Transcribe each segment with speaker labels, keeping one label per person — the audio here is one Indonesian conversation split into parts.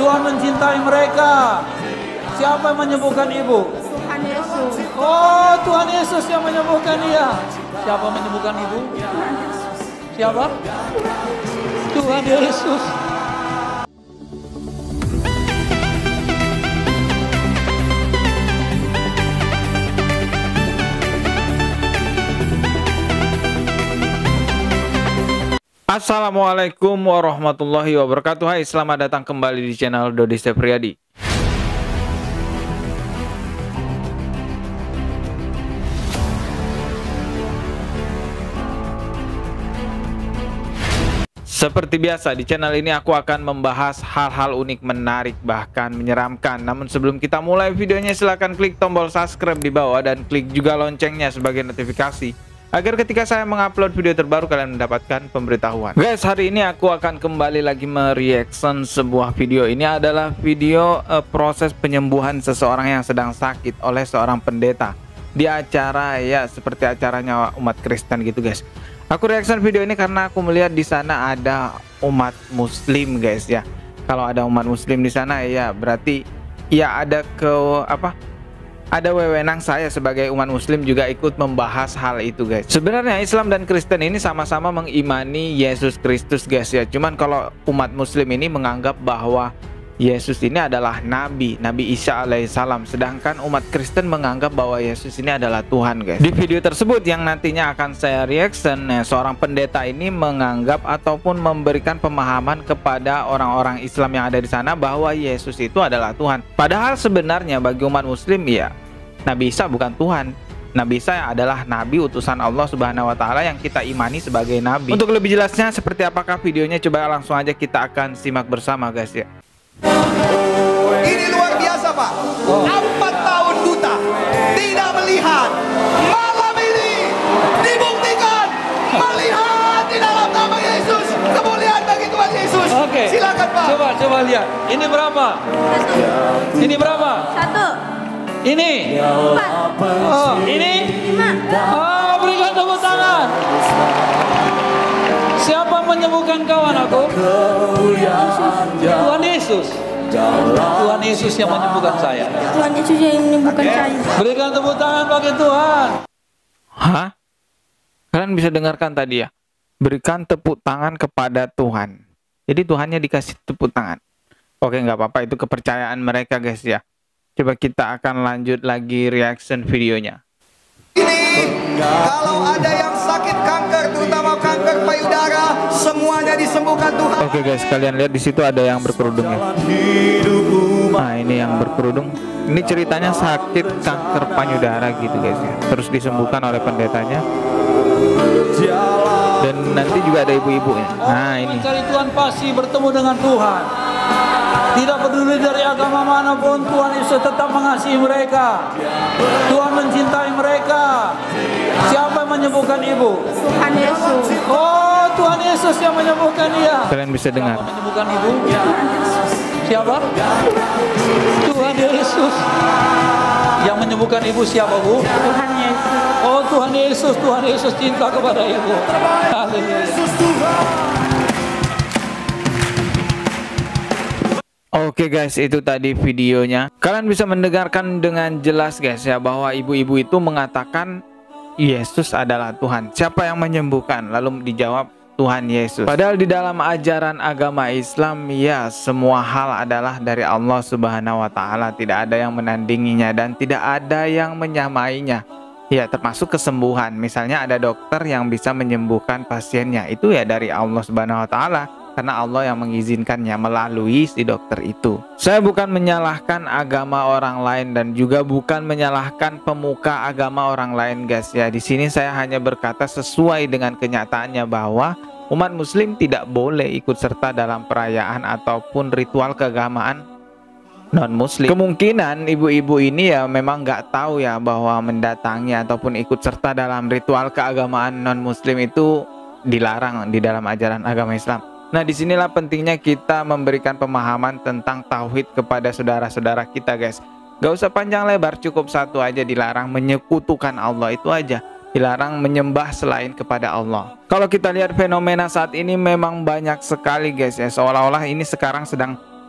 Speaker 1: Tuhan mencintai mereka. Siapa yang menyembuhkan ibu?
Speaker 2: Tuhan Yesus.
Speaker 1: Oh, Tuhan Yesus yang menyembuhkan dia. Siapa menyembuhkan ibu? Siapa? Tuhan Yesus. Assalamualaikum warahmatullahi wabarakatuh. Hai, selamat datang kembali di channel Dodi Sefriadi. Seperti biasa, di channel ini aku akan membahas hal-hal unik, menarik, bahkan menyeramkan. Namun sebelum kita mulai videonya, silahkan klik tombol subscribe di bawah dan klik juga loncengnya sebagai notifikasi, agar ketika saya mengupload video terbaru kalian mendapatkan pemberitahuan. Guys, hari ini aku akan kembali lagi mereaction sebuah video. Ini adalah video proses penyembuhan seseorang yang sedang sakit oleh seorang pendeta di acara, ya seperti acaranya umat Kristen gitu guys. Aku reaction video ini karena aku melihat di sana ada umat Muslim guys ya. Kalau ada umat Muslim di sana ya berarti ya ada ada wewenang saya sebagai umat Muslim juga ikut membahas hal itu guys. Sebenarnya Islam dan Kristen ini sama-sama mengimani Yesus Kristus guys ya. Cuman kalau umat Muslim ini menganggap bahwa Yesus ini adalah Nabi Isa alaihissalam. Sedangkan umat Kristen menganggap bahwa Yesus ini adalah Tuhan guys. Di video tersebut yang nantinya akan saya reaction, seorang pendeta ini menganggap ataupun memberikan pemahaman kepada orang-orang Islam yang ada di sana bahwa Yesus itu adalah Tuhan. Padahal sebenarnya bagi umat Muslim ya, Nabi Isa bukan Tuhan. Nabi Isa adalah Nabi utusan Allah Subhanahu Wa Taala yang kita imani sebagai Nabi. Untuk lebih jelasnya seperti apakah videonya, coba langsung aja kita akan simak bersama guys ya.
Speaker 3: Ini luar biasa Pak. 4 tahun buta, tidak melihat. Malam ini dibuktikan melihat di dalam nama Yesus. Kemuliaan bagi Tuhan Yesus.
Speaker 1: Oke.
Speaker 3: Silakan Pak.
Speaker 1: Coba lihat. Ini berapa?
Speaker 2: 1.
Speaker 1: Ini berapa?
Speaker 2: 1.
Speaker 1: Ini.
Speaker 2: 4.
Speaker 1: Oh, ini.
Speaker 2: 5.
Speaker 1: Oh, berikan tepuk tangan. Siapa menyembuhkan kawan aku? Tuhan Yesus. Tuhan Yesus yang menyembuhkan saya.
Speaker 2: Tuhan Yesus yang menyembuhkan saya.
Speaker 1: Berikan tepuk tangan bagi Tuhan. Hah? Kalian bisa dengarkan tadi ya? Berikan tepuk tangan kepada Tuhan. Jadi Tuhannya dikasih tepuk tangan. Oke, nggak apa-apa, itu kepercayaan mereka guys ya. Coba kita akan lanjut lagi reaction videonya.
Speaker 3: Ini kalau ada yang sakit kanker, terutama kanker payudara, semuanya disembuhkan Tuhan.
Speaker 1: Oke guys, kalian lihat di situ ada yang berkerudung ya. Nah, ini yang berkerudung. Ini ceritanya sakit kanker payudara gitu guys ya. Terus disembuhkan oleh pendetanya. Dan nanti juga ada ibu-ibunya. Nah, ini. Mencari Tuhan pasti bertemu dengan Tuhan. Tidak peduli dari agama manapun, Tuhan Yesus tetap mengasihi mereka. Tuhan mencintai mereka. Siapa yang menyembuhkan ibu?
Speaker 2: Tuhan Yesus.
Speaker 1: Oh, Tuhan Yesus yang menyembuhkan dia. Kalian bisa dengar. Siapa menyembuhkan ibu? Siapa? Tuhan Yesus. Yang menyembuhkan ibu siapa, Bu?
Speaker 2: Tuhan Yesus.
Speaker 1: Oh, Tuhan Yesus. Tuhan Yesus cinta kepada ibu. Haleluya. Oke guys, itu tadi videonya. Kalian bisa mendengarkan dengan jelas guys ya, bahwa ibu-ibu itu mengatakan Yesus adalah Tuhan. Siapa yang menyembuhkan? Lalu dijawab Tuhan Yesus. Padahal di dalam ajaran agama Islam ya, semua hal adalah dari Allah Subhanahu Wa Taala. Tidak ada yang menandinginya dan tidak ada yang menyamainya. Ya, termasuk kesembuhan. Misalnya ada dokter yang bisa menyembuhkan pasiennya, itu ya dari Allah Subhanahu Wa Taala. Karena Allah yang mengizinkannya melalui si dokter itu. Saya bukan menyalahkan agama orang lain dan juga bukan menyalahkan pemuka agama orang lain guys ya. Di sini saya hanya berkata sesuai dengan kenyataannya bahwa umat Muslim tidak boleh ikut serta dalam perayaan ataupun ritual keagamaan non-Muslim. Kemungkinan ibu-ibu ini ya memang nggak tahu ya bahwa mendatangi ataupun ikut serta dalam ritual keagamaan non-Muslim itu dilarang di dalam ajaran agama Islam. Nah, disinilah pentingnya kita memberikan pemahaman tentang tauhid kepada saudara-saudara kita guys. Gak usah panjang lebar, cukup satu aja, dilarang menyekutukan Allah, itu aja. Dilarang menyembah selain kepada Allah. Kalau kita lihat fenomena saat ini memang banyak sekali guys ya. Seolah-olah ini sekarang sedang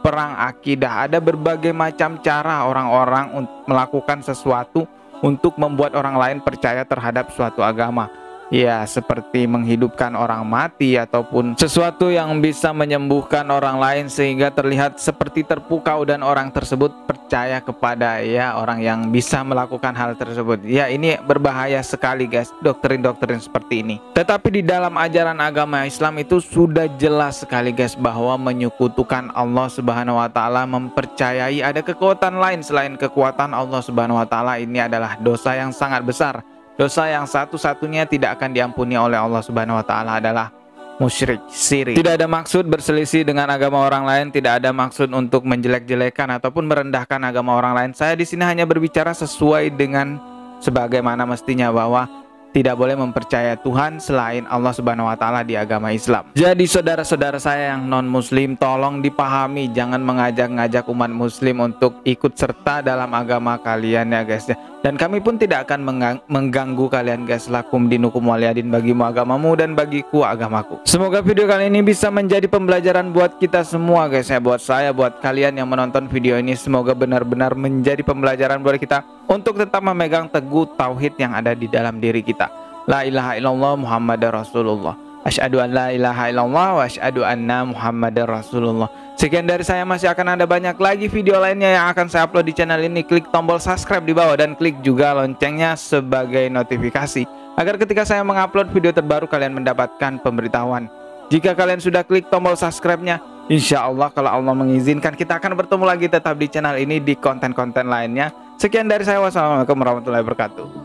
Speaker 1: perang akidah. Ada berbagai macam cara orang-orang melakukan sesuatu untuk membuat orang lain percaya terhadap suatu agama. Ya, seperti menghidupkan orang mati ataupun sesuatu yang bisa menyembuhkan orang lain sehingga terlihat seperti terpukau dan orang tersebut percaya kepada orang yang bisa melakukan hal tersebut. Ya, ini berbahaya sekali guys, doktrin-doktrin seperti ini. Tetapi di dalam ajaran agama Islam itu sudah jelas sekali guys bahwa menyekutukan Allah Subhanahu wa taala, mempercayai ada kekuatan lain selain kekuatan Allah Subhanahu wa taala, ini adalah dosa yang sangat besar. Dosa yang satu-satunya tidak akan diampuni oleh Allah Subhanahu wa taala adalah musyrik, syirik. Tidak ada maksud berselisih dengan agama orang lain, tidak ada maksud untuk menjelek-jelekan ataupun merendahkan agama orang lain. Saya di sini hanya berbicara sesuai dengan sebagaimana mestinya, bahwa tidak boleh mempercayai Tuhan selain Allah Subhanahu wa taala di agama Islam. Jadi saudara-saudara saya yang non muslim, tolong dipahami, jangan mengajak-ngajak umat muslim untuk ikut serta dalam agama kalian ya guys ya. Dan kami pun tidak akan mengganggu kalian guys. Lakum dinukum waliyadin, bagimu agamamu dan bagiku agamaku. Semoga video kali ini bisa menjadi pembelajaran buat kita semua guys ya, buat saya, buat kalian yang menonton video ini. Semoga benar-benar menjadi pembelajaran buat kita untuk tetap memegang teguh tauhid yang ada di dalam diri kita. La ilaha illallah Muhammadar Rasulullah. Asyhadu an la ilaha illallah wa asyhadu anna Muhammadar Rasulullah. Sekian dari saya, masih akan ada banyak lagi video lainnya yang akan saya upload di channel ini. Klik tombol subscribe di bawah dan klik juga loncengnya sebagai notifikasi agar ketika saya mengupload video terbaru kalian mendapatkan pemberitahuan. Jika kalian sudah klik tombol subscribe-nya, insya Allah kalau Allah mengizinkan kita akan bertemu lagi tetap di channel ini di konten-konten lainnya. Sekian dari saya, wassalamualaikum warahmatullahi wabarakatuh.